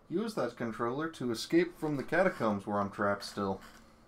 Use that controller to escape from the catacombs where I'm trapped still.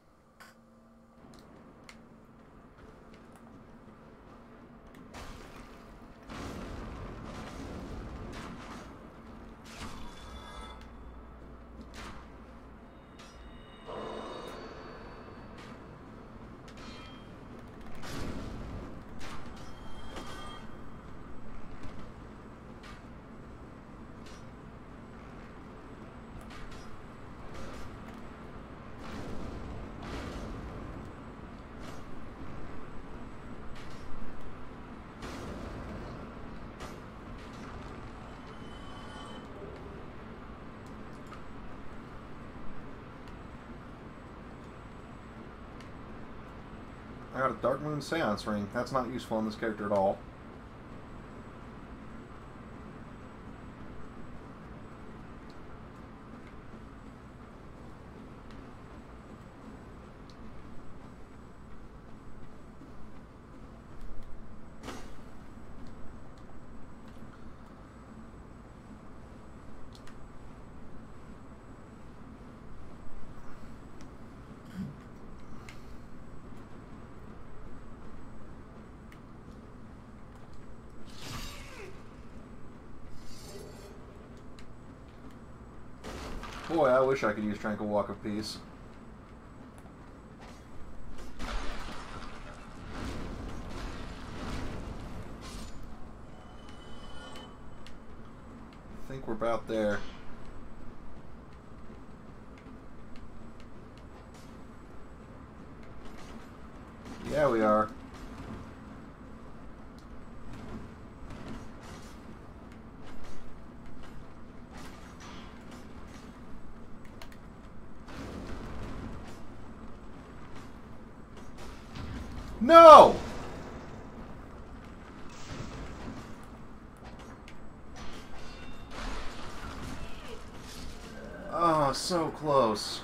I got a Dark Moon Seance Ring. That's not useful on this character at all. Boy, I wish I could use Tranquil Walk of Peace. I think we're about there. Yeah, we are. No! Oh, so close.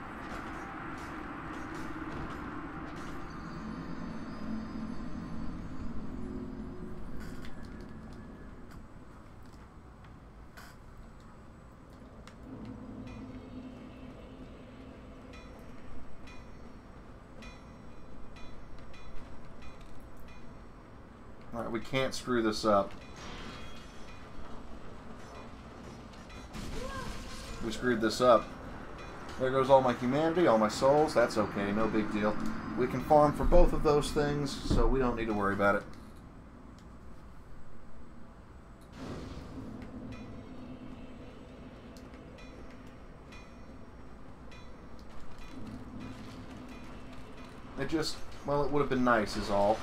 Alright, we can't screw this up. We screwed this up. There goes all my humanity, all my souls. That's okay, no big deal. We can farm for both of those things, so we don't need to worry about it. It just, well, it would have been nice is all.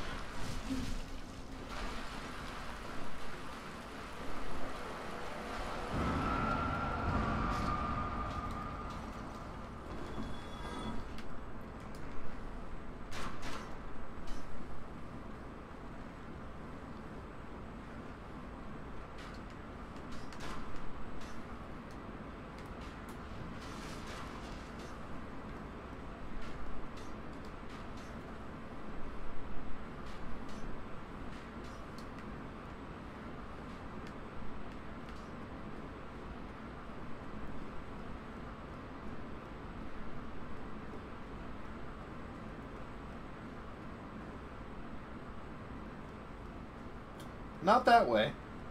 Not that way.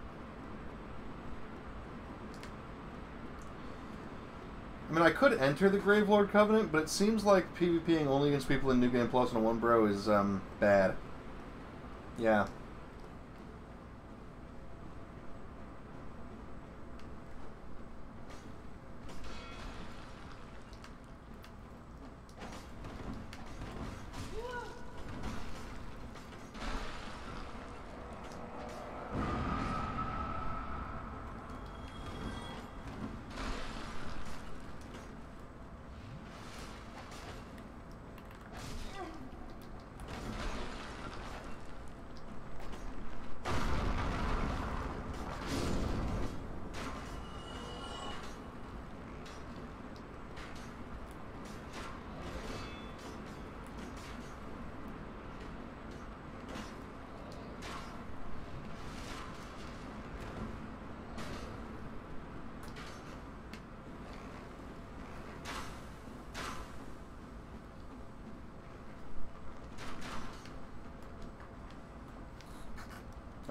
I mean, I could enter the Gravelord Covenant, but it seems like PvPing only against people in New Game Plus and 1 Bro is, bad. Yeah.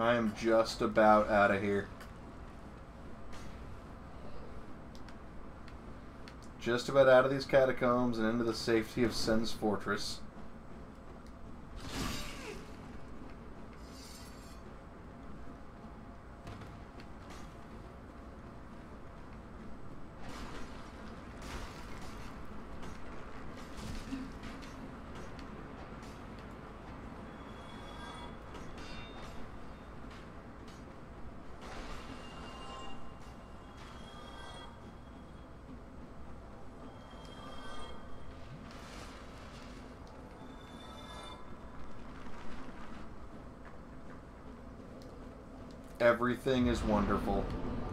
I am just about out of here. Just about out of these catacombs and into the safety of Sen's fortress. Everything is wonderful.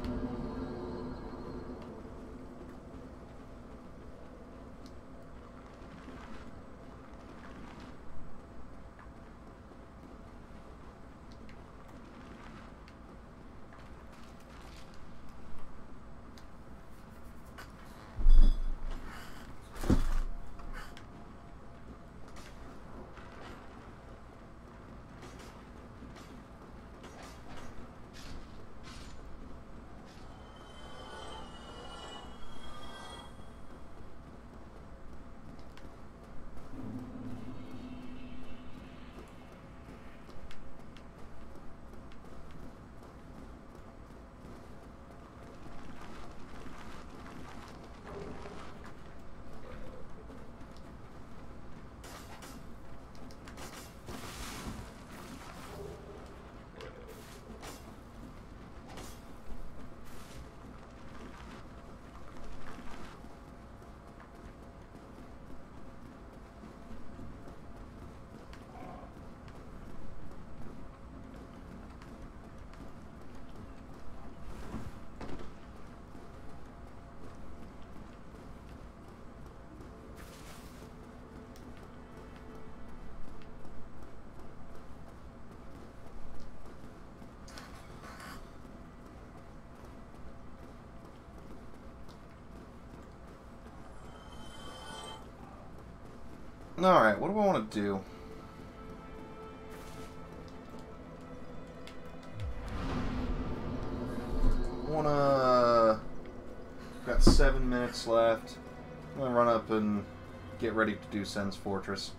Alright, what do I want to do? I want to... Got 7 minutes left. I'm going to run up and get ready to do Sen's Fortress.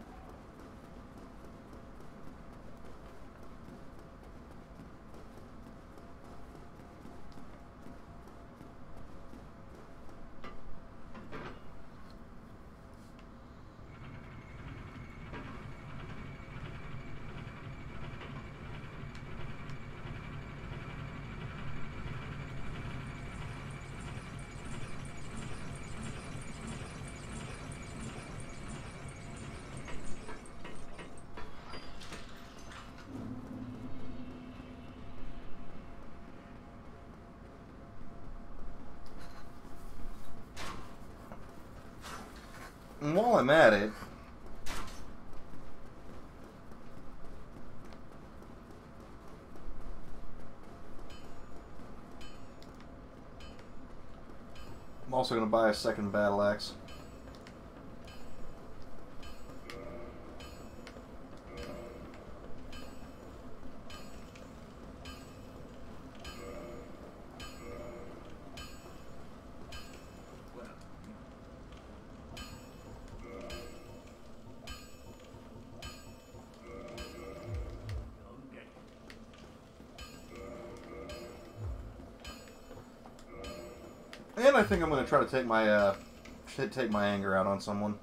And while I'm at it, I'm also going to buy a second battle axe. And I think I'm going to try to take my anger out on someone.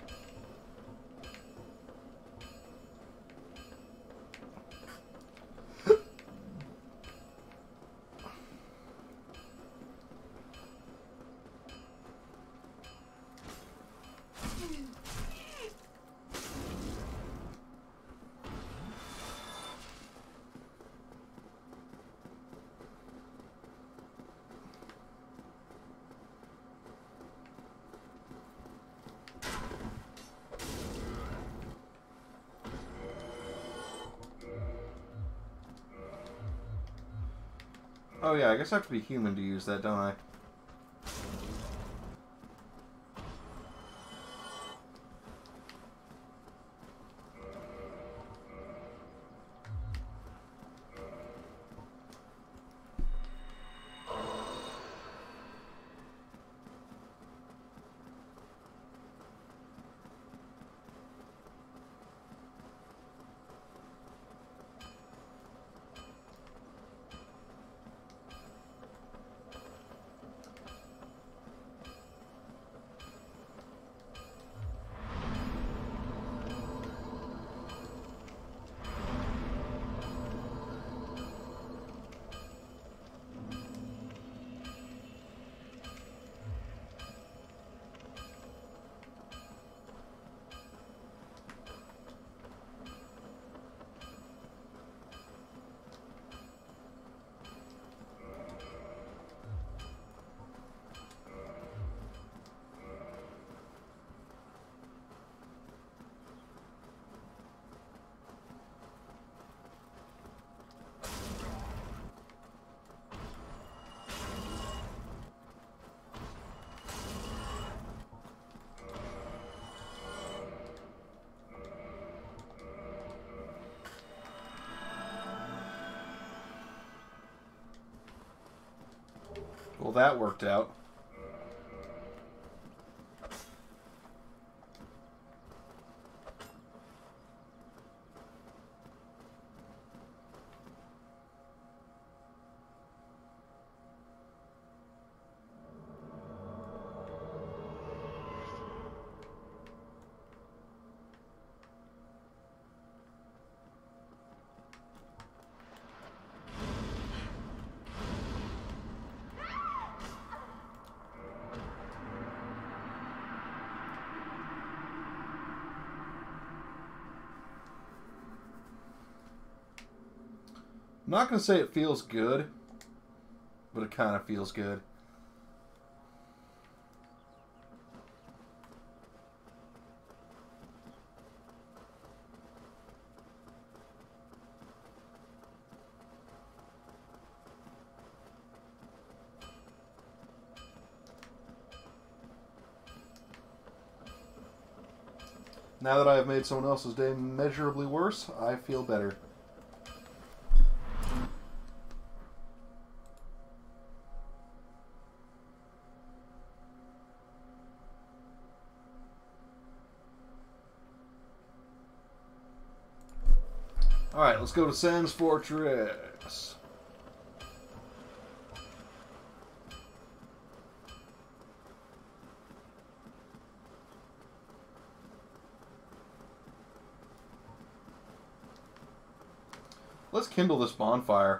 Oh yeah, I guess I have to be human to use that, don't I? Well, that worked out. I'm not going to say it feels good, but it kind of feels good. Now that I have made someone else's day measurably worse, I feel better. Alright, let's go to Sans Fortress. Let's kindle this bonfire.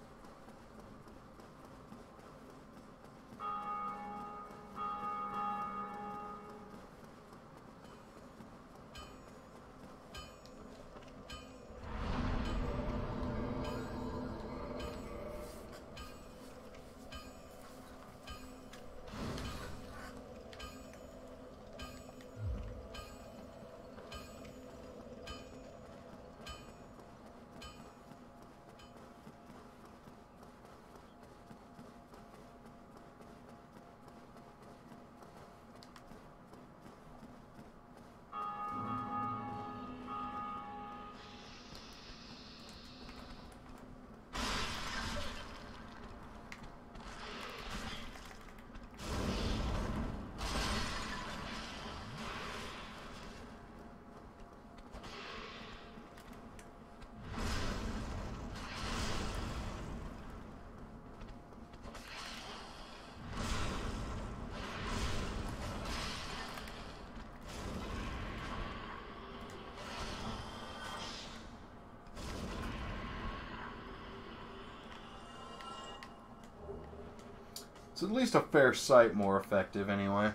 It's at least a fair sight more effective, anyway.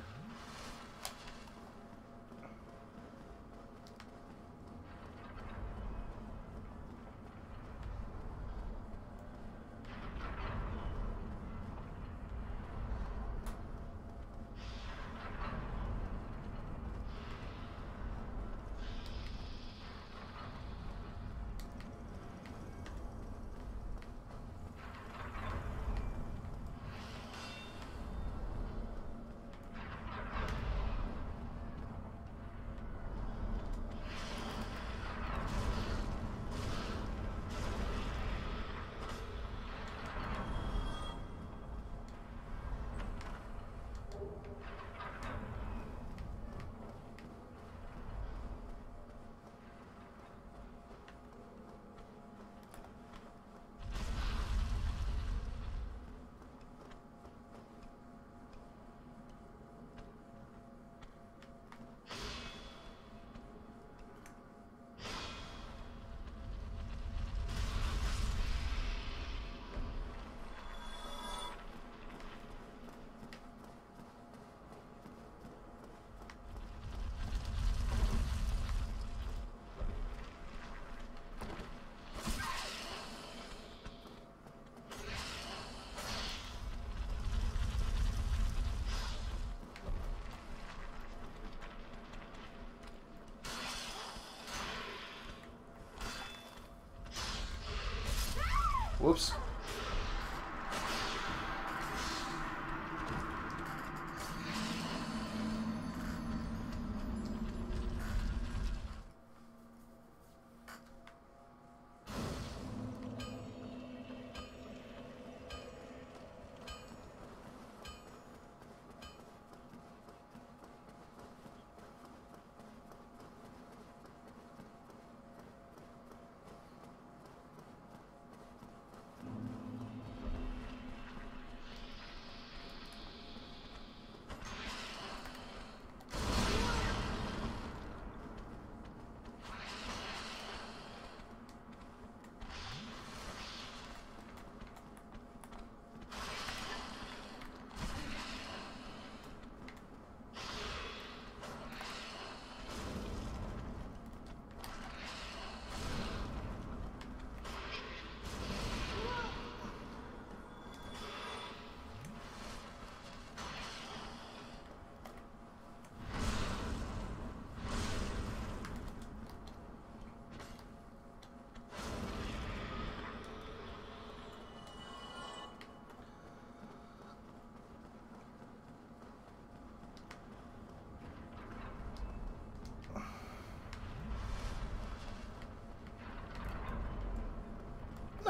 Whoops.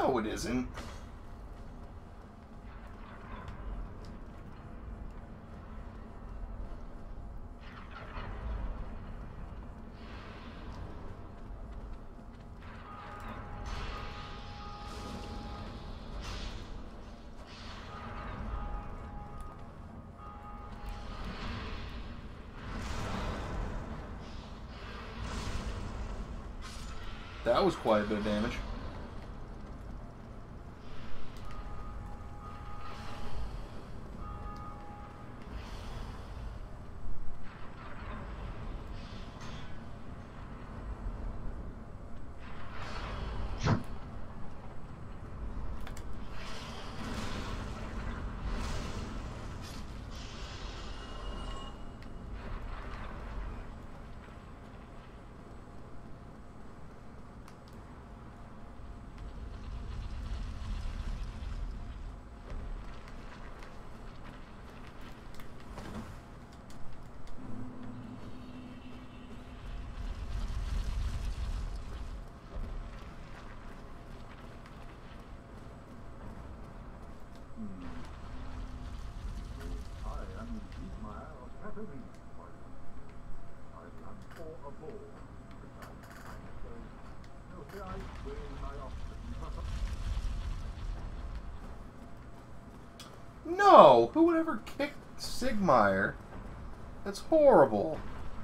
No, it isn't. That was quite a bit of damage. No! Who would ever kick Sigmire? That's horrible.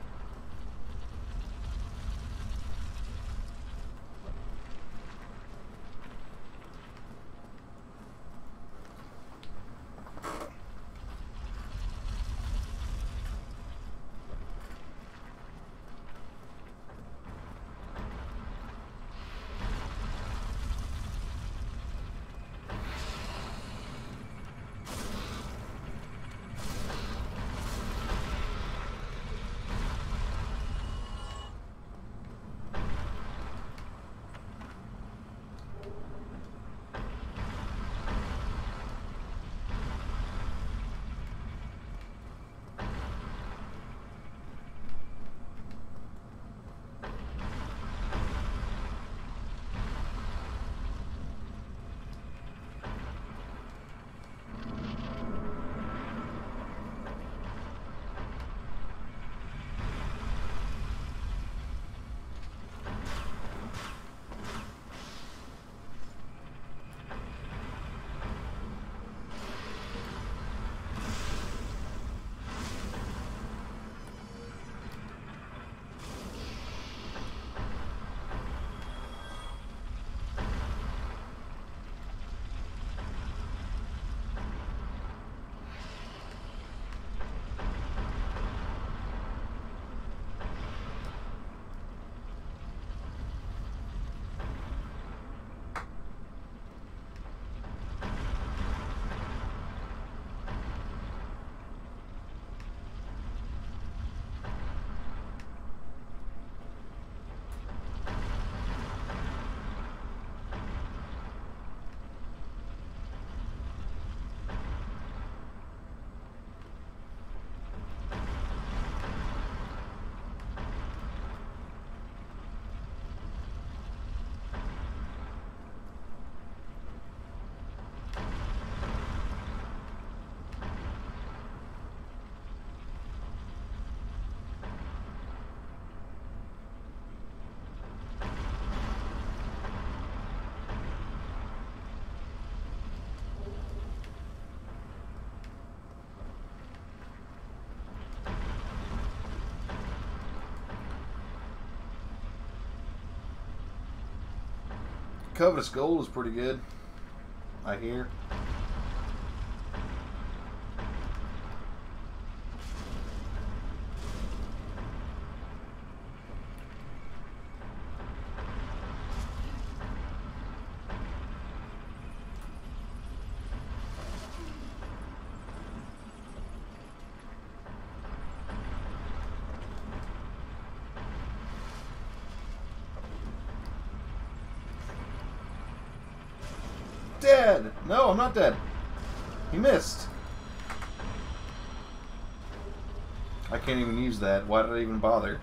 Covetous Gold is pretty good, I hear. Dead! No, I'm not dead. He missed. I can't even use that. Why did I even bother?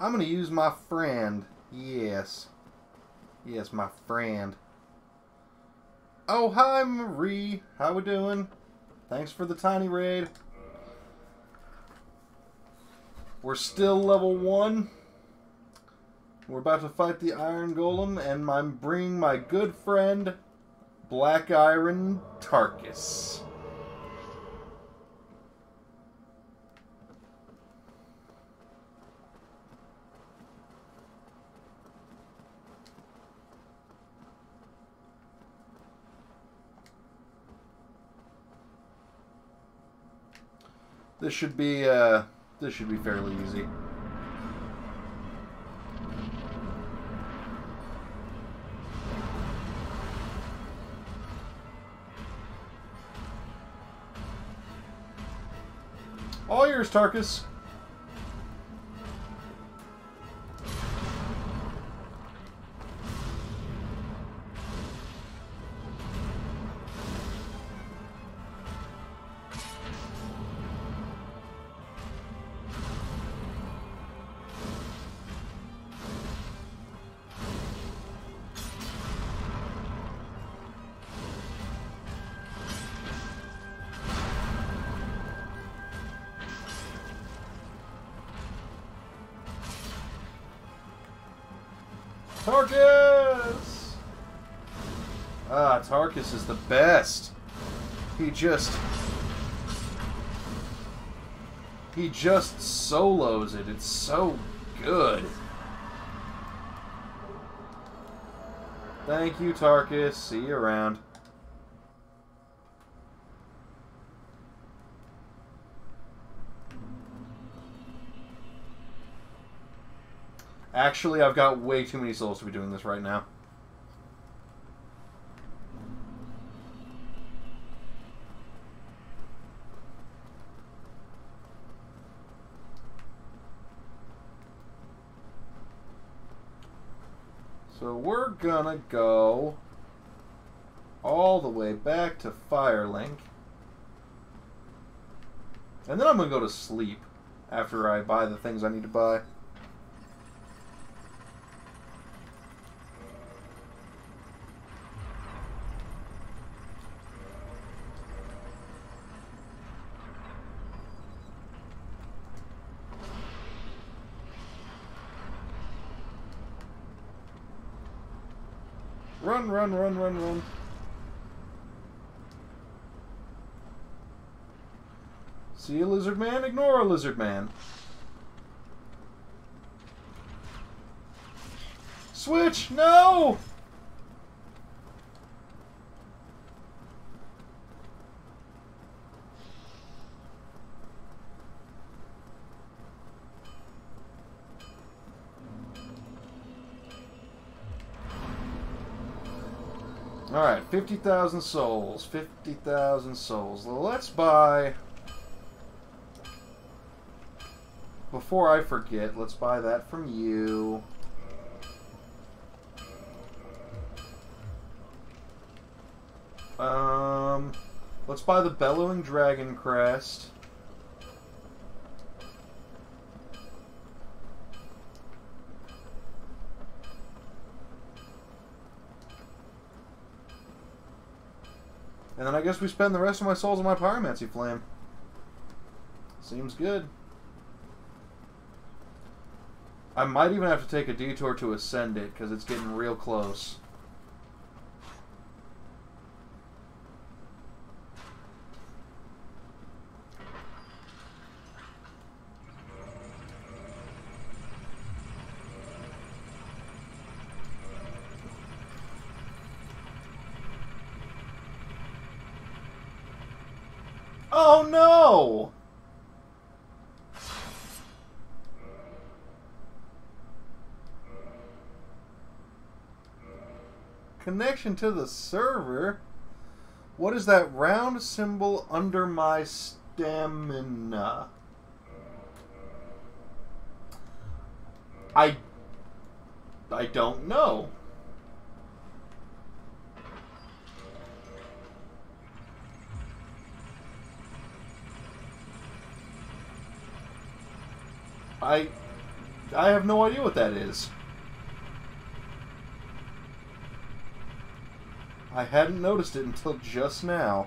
I'm gonna use my friend. Yes. Yes, my friend. Oh, hi, Marie. How we doing? Thanks for the tiny raid. We're still level 1. We're about to fight the Iron Golem, and I'm bringing my good friend, Black Iron Tarkus. This should be fairly easy. All yours, Tarkus. Tarkus! Ah, Tarkus is the best. He just solos it. It's so good. Thank you, Tarkus. See you around. Actually, I've got way too many souls to be doing this right now. So we're gonna go all the way back to Firelink. And then I'm gonna go to sleep after I buy the things I need to buy. Run, run, run, run, run. See a lizard man? Ignore a lizard man. Switch! No! Alright, 50,000 souls. 50,000 souls. Let's buy... Before I forget, let's buy that from you. Let's buy the Bellowing Dragon Crest. And then I guess we spend the rest of my souls on my Pyromancy Flame. Seems good. I might even have to take a detour to ascend it, because it's getting real close. Oh no! Connection to the server? What is that round symbol under my stamina? I don't know. I have no idea what that is. I hadn't noticed it until just now.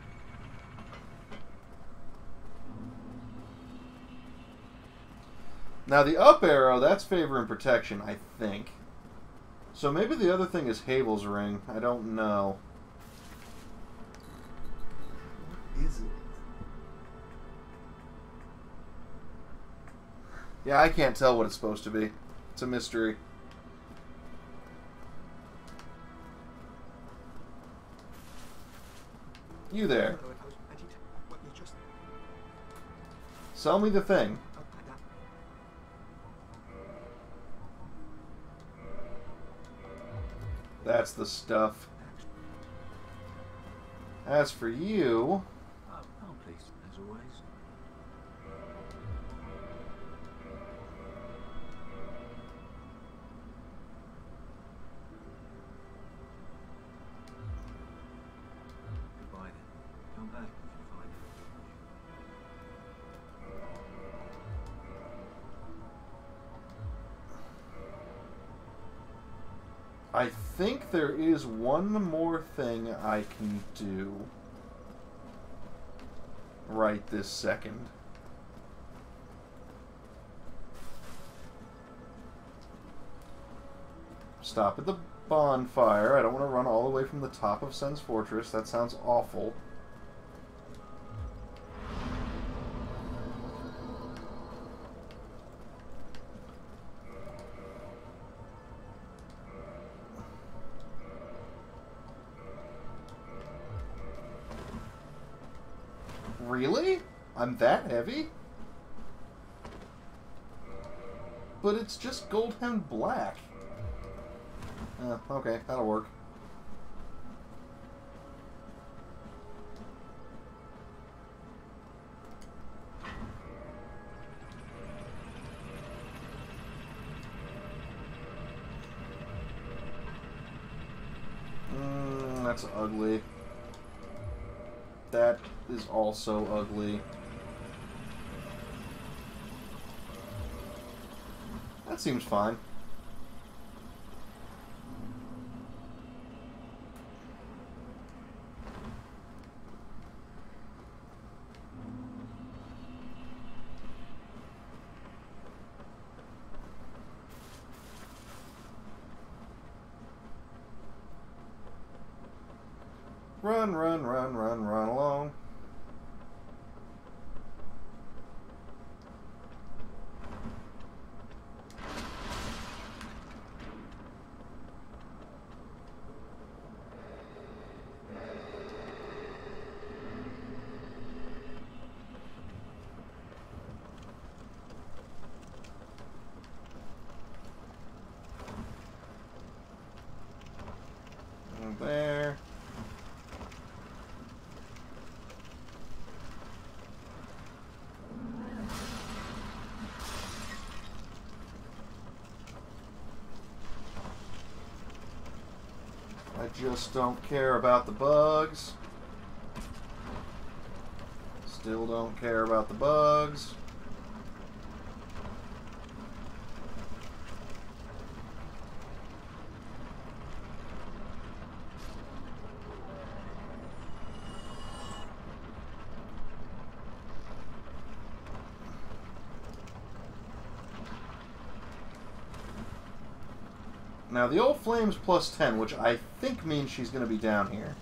Now the up arrow, that's favor and protection, I think. So maybe the other thing is Havel's ring. I don't know. What is it? Yeah, I can't tell what it's supposed to be. It's a mystery. You there. Sell me the thing. That's the stuff. As for you... Oh, please, as always. Goodbye then. Come back if you find I think there is one more thing I can do right this second. Stop at the bonfire. I don't want to run all the way from the top of Sen's Fortress. That sounds awful. Really? I'm that heavy? But it's just Goldhemmed Black. Okay, that'll work. That's ugly. That is also ugly. That seems fine. Run, run, run, run, run along. There. I just don't care about the bugs. Still don't care about the bugs. Now, the old flame's plus 10, which I think means she's going to be down here.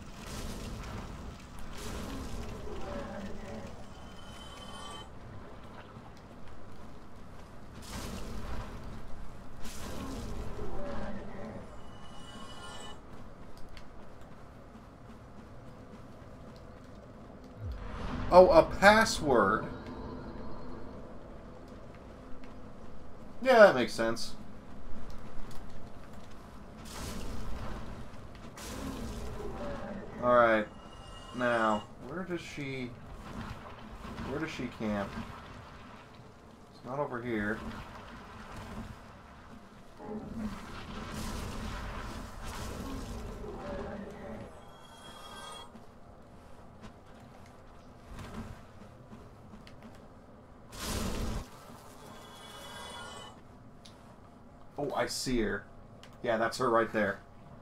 Oh, a password. Yeah, that makes sense. Alright. Now, where does she camp? It's not over here. Oh, I see her. Yeah, that's her right there.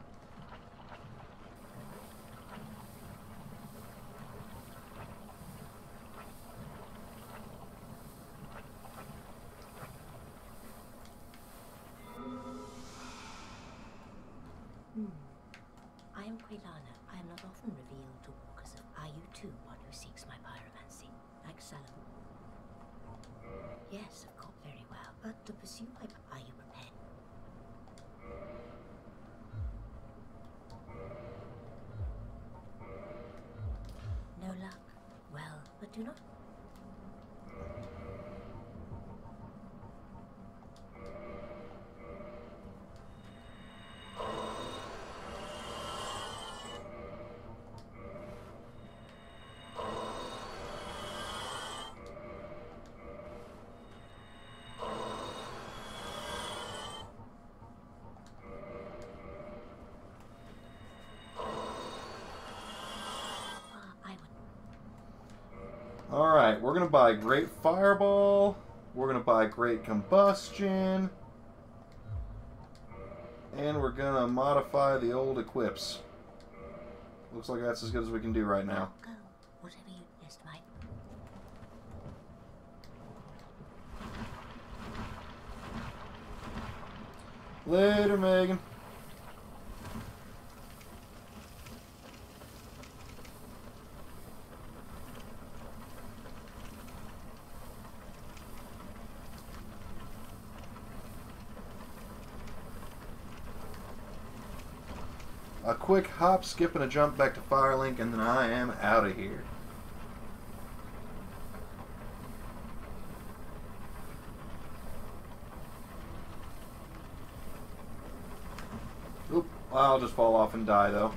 I am Quelana. I am not often revealed to walkers. Are you too one who seeks my pyromancy? Like Salam? Yes, of course, very well. But to pursue my... Are you prepared? No luck. Well, but do not... Alright, we're going to buy Great Fireball. We're going to buy Great Combustion. And we're going to modify the old equips. Looks like that's as good as we can do right now. Go. Whatever you... Yes, Mike. Later, Megan. A quick hop, skip, and a jump back to Firelink, and then I am out of here. Oop, I'll just fall off and die, though.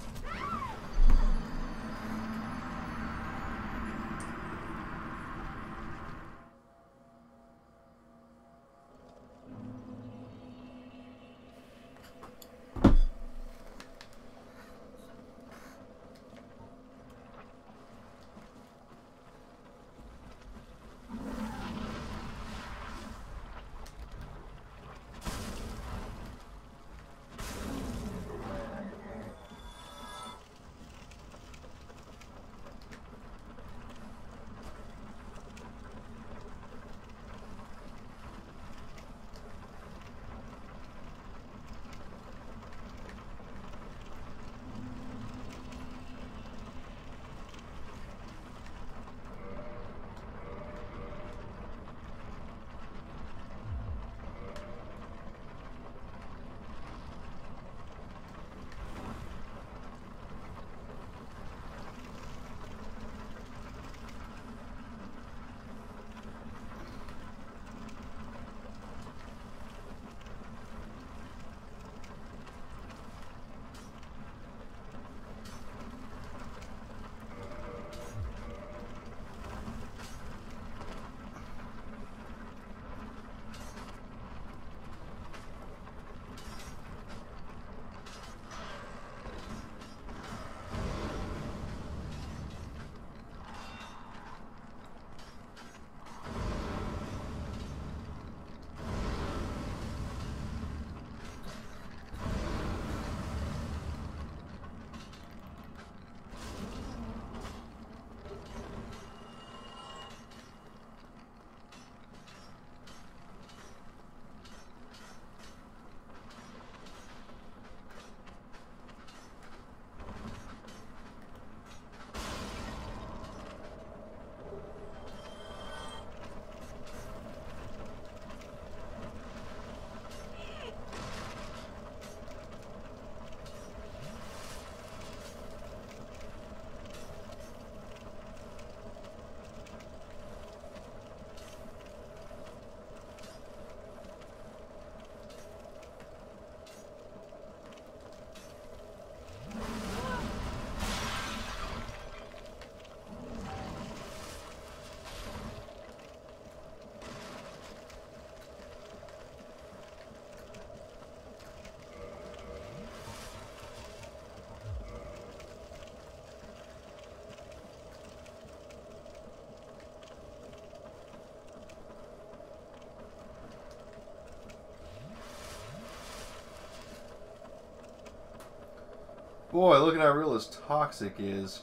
Boy, look at how real this toxic is.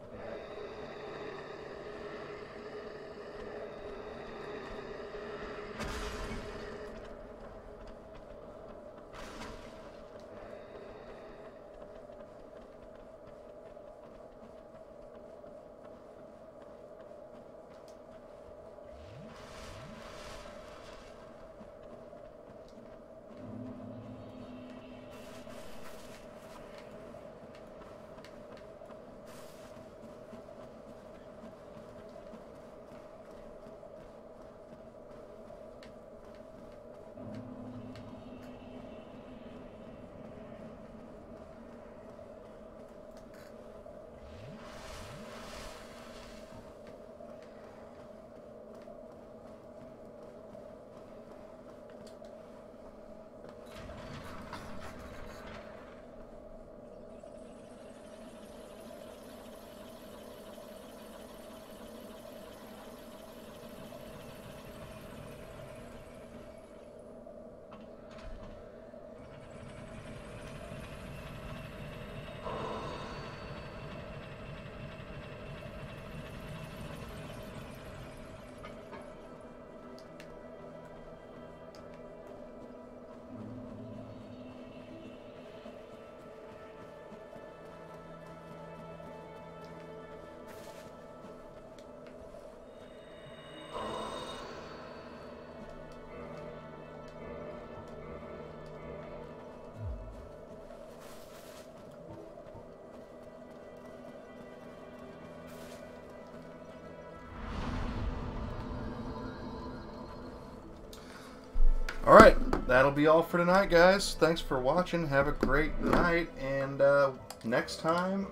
Alright, that'll be all for tonight, guys. Thanks for watching. Have a great night. And next time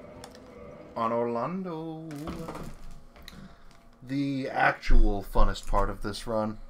on Orlando, the actual funnest part of this run.